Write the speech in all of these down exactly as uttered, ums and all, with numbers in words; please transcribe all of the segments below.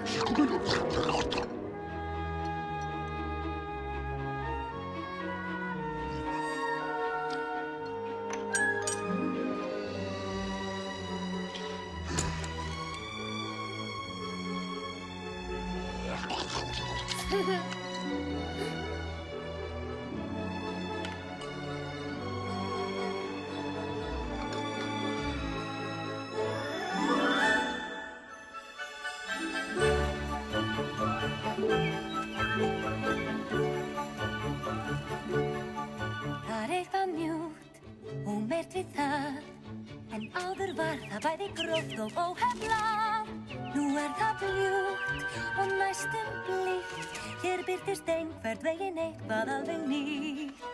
Það er eitthvað mjúkt og mert við það, en áður var það bæði gróft og óheflað. Nú er það bljúgt og næstum blítt, hér birtist einhvern veginn eitthvað alveg nýtt.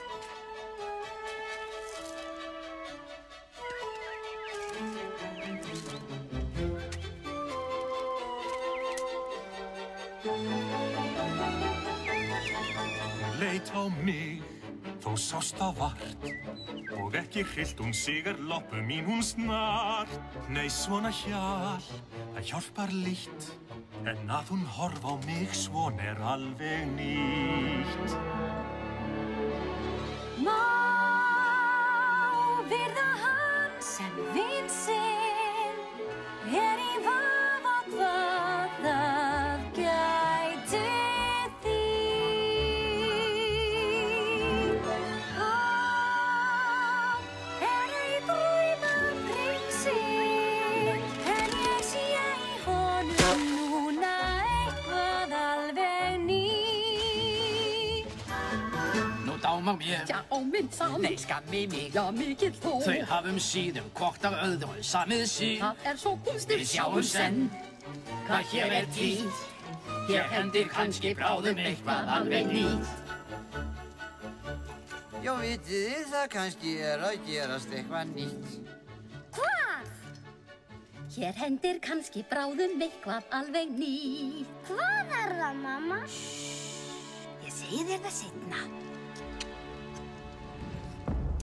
Leit á mig, þó sást það vart, og ekki hryllt hún sigar loppu mín hún snart. Nei, svona hjal, það hjálpar lítt, en að hún horfa á mig svona er alveg nýtt. Má virða hann sem vin sinn, er í vafa hvað það gæti Dámar mér. Já, minnsam. Nei, skammi mig. Já, mikill þó. Þau hafum síðum hvort af öðru samið sín. Það er svo kunstigt. Við sjáum senn hvað hér er tínt. Hér hendir kannski bráðum eitthvað alveg nýtt. Já, vitið þið, það kannski er að gerast eitthvað nýtt. Hvað? Hér hendir kannski bráðum eitthvað alveg nýtt. Hvað er það, mamma? Shhh, ég segi þér það seinna.